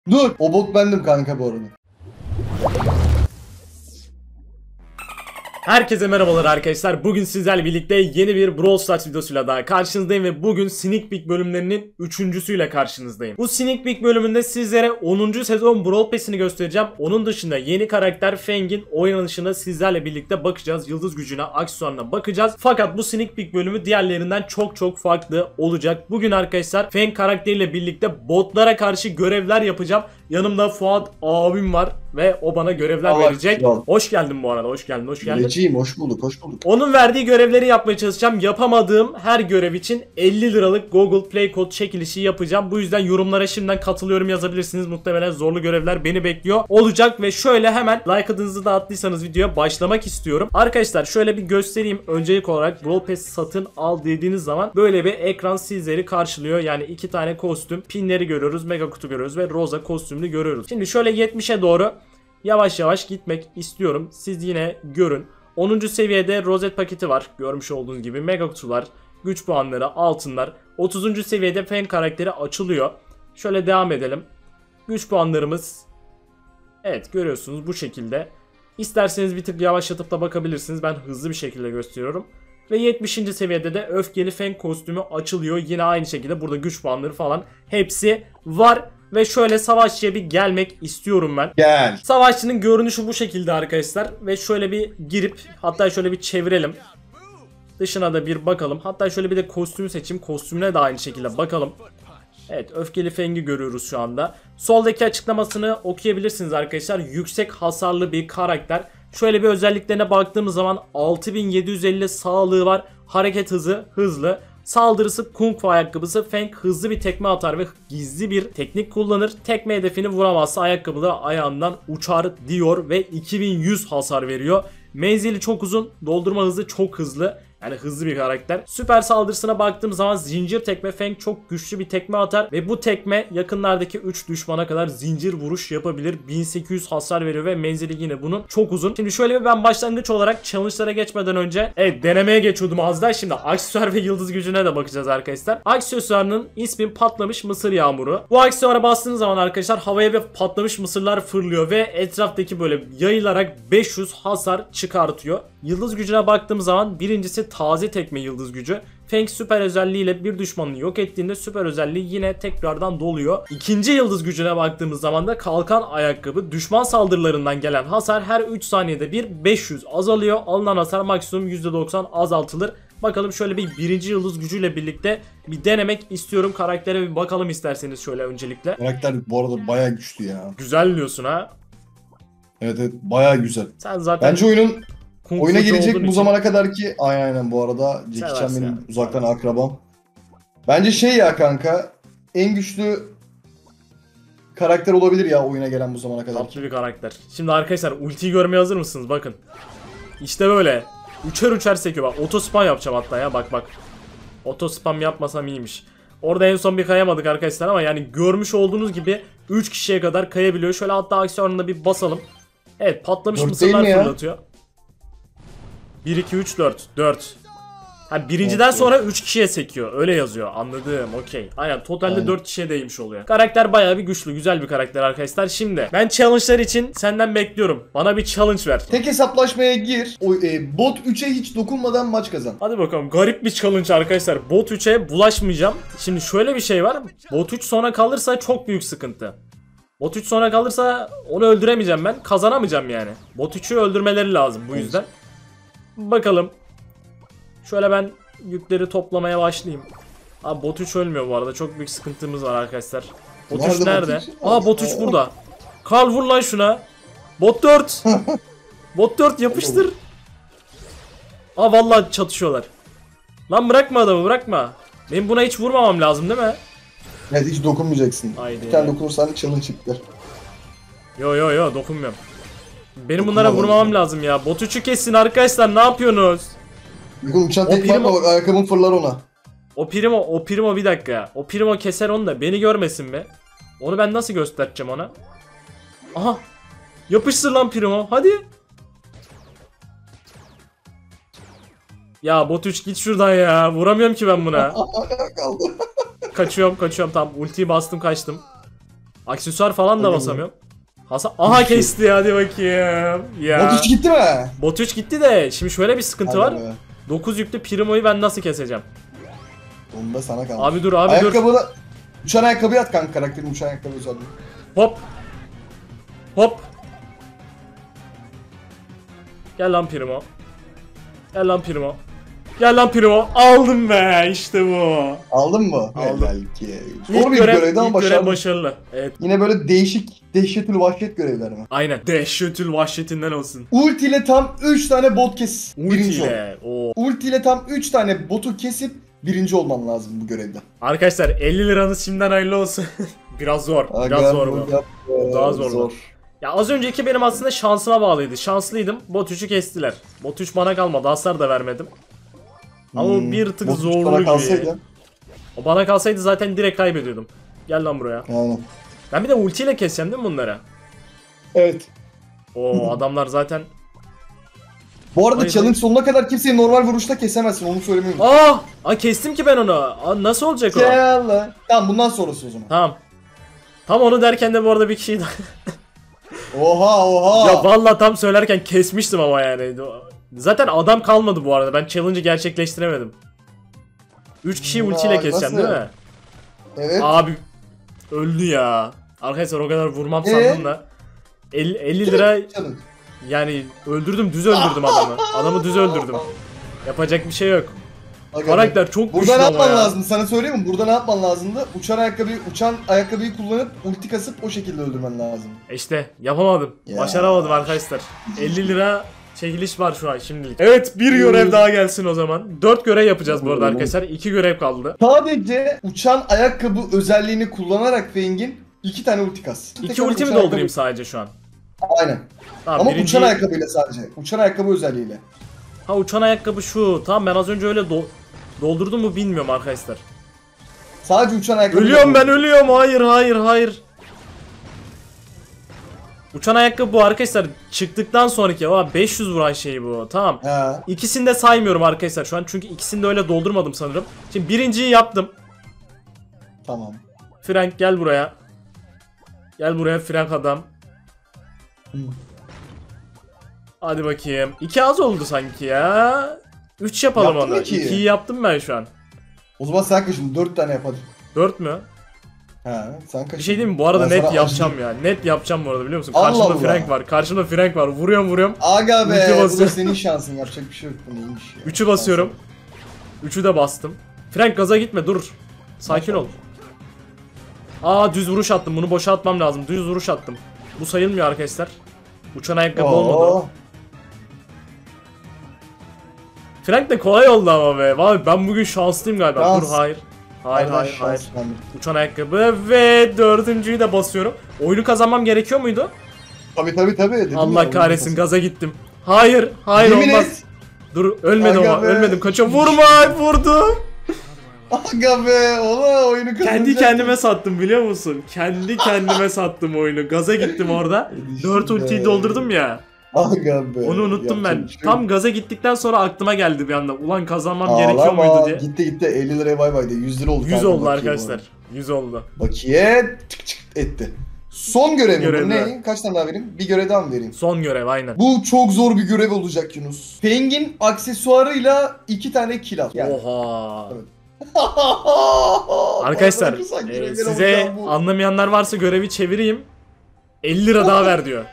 Dur. O bot bendim kanka bu arada. Herkese merhabalar arkadaşlar. Bugün sizlerle birlikte yeni bir Brawl Stars videosuyla daha karşınızdayım ve bugün Sneak Peek bölümlerinin 3.süyle karşınızdayım. Bu Sneak Peek bölümünde sizlere 10. sezon Brawl Pass'ini göstereceğim. Onun dışında yeni karakter Fang'in oynanışına sizlerle birlikte bakacağız. Yıldız gücüne, aksesuarına bakacağız. Fakat bu Sneak Peek bölümü diğerlerinden çok farklı olacak. Bugün arkadaşlar Fang karakteriyle birlikte botlara karşı görevler yapacağım. Yanımda Fuat abim var ve o bana görevler verecek. Hoş geldin bu arada. Hoş geldin. Hoş bulduk. Onun verdiği görevleri yapmaya çalışacağım. Yapamadığım her görev için 50 liralık Google Play Code çekilişi yapacağım. Bu yüzden yorumlara şimdiden katılıyorum yazabilirsiniz. Muhtemelen zorlu görevler beni bekliyor olacak ve şöyle hemen like adınızı da attıysanız videoya başlamak istiyorum. Arkadaşlar şöyle bir göstereyim. Öncelik olarak Brawl Pass satın al dediğiniz zaman böyle bir ekran sizleri karşılıyor. Yani iki tane kostüm, pinleri görüyoruz, mega kutu görüyoruz ve Rosa kostümünü görüyoruz. Şimdi şöyle 70'e doğru yavaş yavaş gitmek istiyorum. Siz yine görün. 10. seviyede rozet paketi var. Görmüş olduğunuz gibi mega kutular, güç puanları, altınlar. 30. seviyede Fang karakteri açılıyor. Şöyle devam edelim. Güç puanlarımız, evet görüyorsunuz bu şekilde. İsterseniz bir tık yavaşlatıp da bakabilirsiniz. Ben hızlı bir şekilde gösteriyorum. Ve 70. seviyede de öfkeli Fang kostümü açılıyor. Yine aynı şekilde burada güç puanları falan hepsi var. Ve şöyle savaşçıya bir gelmek istiyorum ben. Gel. Savaşçının görünüşü bu şekilde arkadaşlar. Ve şöyle bir girip hatta şöyle bir çevirelim. Dışına da bir bakalım. Hatta şöyle bir de kostümü seçeyim. Kostümüne de aynı şekilde bakalım. Evet, öfkeli Fang'i görüyoruz şu anda. Soldaki açıklamasını okuyabilirsiniz arkadaşlar. Yüksek hasarlı bir karakter. Şöyle bir özelliklerine baktığımız zaman 6750 sağlığı var. Hareket hızı hızlı. Saldırısı Kung Fu ayakkabısı. Fang hızlı bir tekme atar ve gizli bir teknik kullanır. Tekme hedefini vuramazsa ayakkabıda ayağından uçar diyor ve 2100 hasar veriyor. Menzili çok uzun, doldurma hızı çok hızlı. Yani hızlı bir karakter. Süper saldırısına baktığım zaman zincir tekme. Fang çok güçlü bir tekme atar ve bu tekme yakınlardaki 3 düşmana kadar zincir vuruş yapabilir. 1800 hasar veriyor ve menzili yine bunun çok uzun. Şimdi şöyle bir ben başlangıç olarak challenge'lara geçmeden önce denemeye geçiyordum az daha. Şimdi aksesuar ve yıldız gücüne de bakacağız arkadaşlar. Aksesuarının ismi patlamış mısır yağmuru. Bu aksesuara bastığınız zaman arkadaşlar havaya bir patlamış mısırlar fırlıyor ve etraftaki böyle yayılarak 500 hasar çıkartıyor. Yıldız gücüne baktığım zaman birincisi taze tekme yıldız gücü. Fang süper özelliğiyle bir düşmanını yok ettiğinde süper özelliği yine tekrardan doluyor. İkinci yıldız gücüne baktığımız zaman da kalkan ayakkabı. Düşman saldırılarından gelen hasar her 3 saniyede bir 500 azalıyor. Alınan hasar maksimum %90 azaltılır. Bakalım şöyle bir birinci yıldız gücüyle birlikte bir denemek istiyorum. Karaktere bir bakalım isterseniz şöyle öncelikle. Karakter bu arada bayağı güçlü ya. Güzel diyorsun ha. Evet bayağı güzel. Sen zaten bence oyuna gelecek bu zamana için kadar ki aynen bu arada Jackie Chan benim ya. uzaktan akrabam. Bence şey ya kanka, en güçlü karakter olabilir ya oyuna gelen bu zamana kadar. Tatlı bir karakter. Şimdi arkadaşlar ultiyi görmeye hazır mısınız? Bakın. İşte böyle. Üçer sekiyor. Bak auto spam yapacağım hatta ya. Bak. Auto spam yapmasam iyiymiş. Orada en son bir kayamadık arkadaşlar ama yani görmüş olduğunuz gibi 3 kişiye kadar kayabiliyor. Şöyle hatta aksesuarına bir basalım. Evet, patlamış mısırlar fırlatıyor. 1 2 3 4. Ha, birinciden sonra 3 kişiye sekiyor. Öyle yazıyor. Anladım. Okey. Aynen. Totalde 4 kişiye değmiş oluyor. Karakter bayağı bir güçlü. Güzel bir karakter arkadaşlar. Şimdi ben challenge'lar için senden bekliyorum. Bana bir challenge ver. Tek hesaplaşmaya gir. Bot 3'e hiç dokunmadan maç kazan. Hadi bakalım. Garip bir challenge arkadaşlar. Bot 3'e bulaşmayacağım. Şimdi şöyle bir şey var. Bot 3 sona kalırsa çok büyük sıkıntı. Bot 3 sona kalırsa onu öldüremeyeceğim ben. Kazanamayacağım yani. Bot 3'ü öldürmeleri lazım bu yüzden. Bakalım. Şöyle ben yükleri toplamaya başlayayım. Abi bot 3 ölmüyor bu arada. Çok büyük sıkıntımız var arkadaşlar. Bot 3 nerede? Aa, bot 3 burada. Karl vur lan şuna. Bot 4. Bot 4 yapıştır. Aa, vallahi çatışıyorlar. Lan bırakma adamı, bırakma. Benim buna hiç vurmamam lazım değil mi? Evet, hiç dokunmayacaksın. Haydi. Bir tane dokunursan challenge çıktı. Yo dokunmuyorum. Benim bunlara vurmamam lazım ya. Bot 3'ü kessin arkadaşlar, ne yapıyorsunuz? Bakın uçan tekme atma, bak ayakkabın fırlar ona. O primo bir dakika. O primo keser onu da beni görmesin mi? Onu ben nasıl göstereceğim ona? Aha. Yapıştır lan primo. Hadi. Ya bot 3 git şuradan ya. Vuramıyorum ki ben buna. Kaldı. Kaçıyorum. Tamam, ultiyi bastım, kaçtım. Aksesuar falan da Öyle basamıyorum. Hasan aha kesti, hadi bakayım. Ya. Bot 3 gitti mi? Bot 3 gitti de şimdi şöyle bir sıkıntı var. Hadi be. 9 yüklü Primo'yu ben nasıl keseceğim? Onu da sana kalmış. Abi dur abi dur. Ayakkabı uçan ayakkabı at kanka, karakterin uçan ayakkabı özelliği. Hop. Hop. Gel lan Primo. Gel lan Primo. Gel lan Primo. Aldım be, işte bu. Aldın mı? Aldım. Belki. İlk Zor bir görev, görevdi ama ilk görev başarılı. başarılı. Evet. Yine böyle değişik, dehşetül vahşet görevler mi? Aynen. Dehşetül vahşetinden olsun. Ulti ile tam 3 tane bot kes. Ulti Birinci ol. ile. Oo. Ulti ile tam 3 tane botu kesip birinci olman lazım bu görevde. Arkadaşlar 50 liranız şimdiden hayırlı olsun. Biraz zor. Biraz Aga, zor bu. bu Daha zor bu. Ya az önceki benim aslında şansıma bağlıydı. Şanslıydım. Bot 3'ü kestiler. Bot 3 bana kalmadı. Hasar da vermedim. Ama o bir tık Bot üç zorlu bana gibi. kalsaydı. O bana kalsaydı zaten direkt kaybediyordum. Gel lan buraya. Aynen. Ben bir de ultiyle keseceğim değil mi bunları? Evet. Oo adamlar zaten... Bu arada Hayır, challenge hayır. sonuna kadar kimseyi normal vuruşta kesemezsin, onu söylemeyi unutma. Aa kestim ki ben onu. Nasıl olacak o? Yallah. Tamam, bundan sonrası o zaman. Tamam. Tam onu derken de bu arada bir kişiyi daha... Oha. Ya vallahi tam söylerken kesmiştim ama yani. Zaten adam kalmadı bu arada. Ben challenge'ı gerçekleştiremedim. 3 kişiyi ultiyle Vay, keseceğim nasıl? değil mi? Evet. Abi öldü ya. Arkadaşlar o kadar vurmam sandım da. 50 lira Challenge. yani öldürdüm, düz öldürdüm adamı. Adamı düz öldürdüm. Yapacak bir şey yok. Aga, Karakter çok güçlü burada ne ama yapman ya. lazım? Sana söyleyeyim mi? Burada ne yapman lazımdı? Uçan ayakkabıyı kullanıp ulti kasıp o şekilde öldürmen lazım. İşte yapamadım. Ya. Başaramadım arkadaşlar. 50 lira çekiliş var şu an şimdilik. Evet bir görev daha gelsin o zaman. 4 görev yapacağız bu arada arkadaşlar. 2 görev kaldı. Sadece uçan ayakkabı özelliğini kullanarak Feng'in 2 tane ulti kas. 2 Tekrar ultimi uçan doldurayım sadece şu an. Aynen. Tamam, Ama birinci- uçan ayakkabıyla sadece. Uçan ayakkabı özelliğiyle. Ha uçan ayakkabı şu. Tamam ben az önce öyle doldurdum mu bilmiyorum arkadaşlar. Sadece uçan ayakkabı. Ölüyorum ben, ölüyorum. Hayır hayır hayır. Uçan ayakkabı bu arkadaşlar. Çıktıktan sonraki 500 vuran şey bu. Tamam. Ha. İkisini de saymıyorum arkadaşlar şu an. Çünkü ikisini de öyle doldurmadım sanırım. Şimdi birinciyi yaptım. Tamam. Frank gel buraya. Gel buraya Frank adam. Hadi bakayım. 2 az oldu sanki ya. 3 yapalım Yaptın onu. mı ki? 2'yi yaptım ben şu an. O zaman sen kaçın. 4 tane yap hadi. 4 mü? Ha, sen kaçın. Bir şey diyeyim mi? Bu arada Ben net sana yapacağım acıdım. ya. Net yapacağım bu arada biliyor musun? Allah Karşımda Allah. Frank var. Karşımda Frank var. Vuruyorum. Aga be. Ulti Bu da basıyor. senin şansın. Yapacak bir şey yok. Bu neymiş ya. 3'ü basıyorum. 3'ü de bastım. Frank gaza gitme dur. Sakin ol. Aa düz vuruş attım. Bunu boşa atmam lazım. Düz vuruş attım. Bu sayılmıyor arkadaşlar. Uçan ayakkabı olmadı. Frank de kolay oldu ama be. Vallahi ben bugün şanslıyım galiba. Şans. Dur hayır. Hayır. Şans bende. Uçan ayakkabı ve 4.'yü de basıyorum. Oyunu kazanmam gerekiyor muydu? Tabii. Dedim Allah ya, kahretsin oyun gaza gittim. Hayır Yemin olmaz. et. Dur ölmedim Aga ama be. ölmedim. Kaçıyorum. Vurma vurdu. Aga be. Ola oyunu kazanacak. Kendi kendime sattım biliyor musun? Kendi kendime sattım oyunu. Gaza gittim orada. 4 ultiyi doldurdum ya. Aga be. Onu unuttum ben. Yapacak bir şey Tam yok. gaza gittikten sonra aklıma geldi bir anda. Ulan kazanmam gerekiyor muydu diye. Gitti 50 liraya bay bay de 100 lira oldu. 100 kanka, oldu bakiye arkadaşlar. bu 100 oldu. arada. Bakiye tık tık etti. Son görev Görev bu daha. ne? Kaç tane daha vereyim? Bir görev daha mı vereyim? Son görev aynen. Bu çok zor bir görev olacak Yunus. Pengin aksesuarıyla 2 tane kill al. Yani. Oha. Evet. Arkadaşlar Bana güzel görevler size olacak bu. anlamayanlar varsa görevi çevireyim. 50 lira daha ver diyor.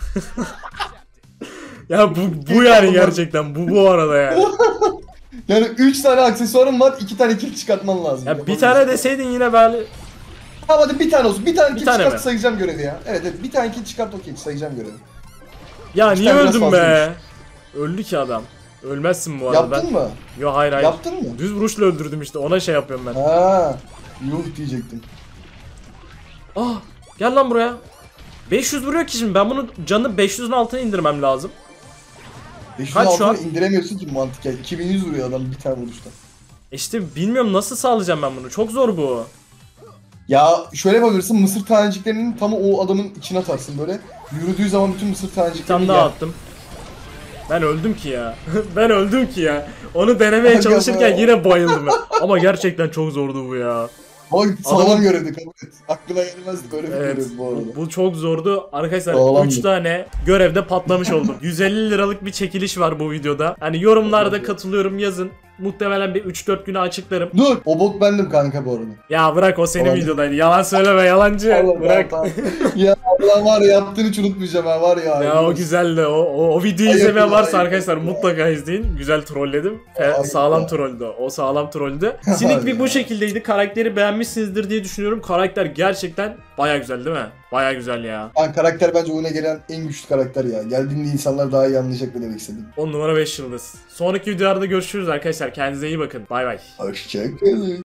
Ya bu yani gerçekten bu arada yani. Yani 3 tane aksesuarım var, 2 tane kill çıkartman lazım. Ya bir tane deseydin yine böyle Tamam hadi bir tane olsun. Bir tane kill tane çıkart mi? sayacağım görevi ya. Evet bir tane kill çıkart okey sayacağım görevi. ya İki niye tane biraz öldün be? fazlaymış. Öldü ki adam. Ölmezsin bu arada Yaptın ben. mı? Yo hayır. Yaptın mı? Düz vuruşla öldürdüm işte ona şey yapıyorum ben. Ha, yuh diyecektim. Ah gel lan buraya. 500 vuruyor ki şimdi ben bunu canını 500'ün altına indirmem lazım. 500 Kaç şu altına an? indiremiyorsun ki mantıken. 2100 vuruyor adam bir tane vuruşta. İşte bilmiyorum nasıl sağlayacağım ben bunu. Çok zor bu. Ya şöyle yapabilirsin, mısır taneciklerinin tam o adamın içine atarsın böyle. Yürüdüğü zaman bütün mısır Bir tane taneciklerini daha yer. attım. Ben öldüm ki ya. Ben öldüm ki ya. Onu denemeye Aga çalışırken be. yine bayıldım ben. Ama gerçekten çok zordu bu ya. Ama sağlam Adamın- görevdi, kabul et. Aklına gelmezdi böyle bir Evet, görev bu arada. bu çok zordu. Arkadaşlar Sağlamdı. 3 tane görevde patlamış oldum. 150 liralık bir çekiliş var bu videoda. Hani yorumlarda katılıyorum yazın. Muhtemelen bir 3-4 güne açıklarım. Dur, o bot bendim kanka bu arada. Ya bırak, o senin Tamam. videodaydı. Yalan söyleme, yalancı. Allah Bırak. Allah. Ya Allah var ya, yaptığını hiç unutmayacağım ha, var ya. Ya o güzeldi. O videoyu Ayıp izlemeyen ya, varsa ayıp arkadaşlar ya. mutlaka izleyin. Güzel trolledim. Ayıp Sağlam ya. trolldü. O sağlam trolldü. Sneak Peek bu şekildeydi. Karakteri beğenmişsinizdir diye düşünüyorum. Karakter gerçekten baya güzel değil mi? Baya güzel ya. Yani karakter bence oyuna gelen en güçlü karakter ya. Geldiğinde insanlar daha iyi anlayacak ne demek istedim. 10 numara 5 yıldız. Sonraki videolarda görüşürüz arkadaşlar. Kendinize iyi bakın. Bay bay. Hoşçakalın.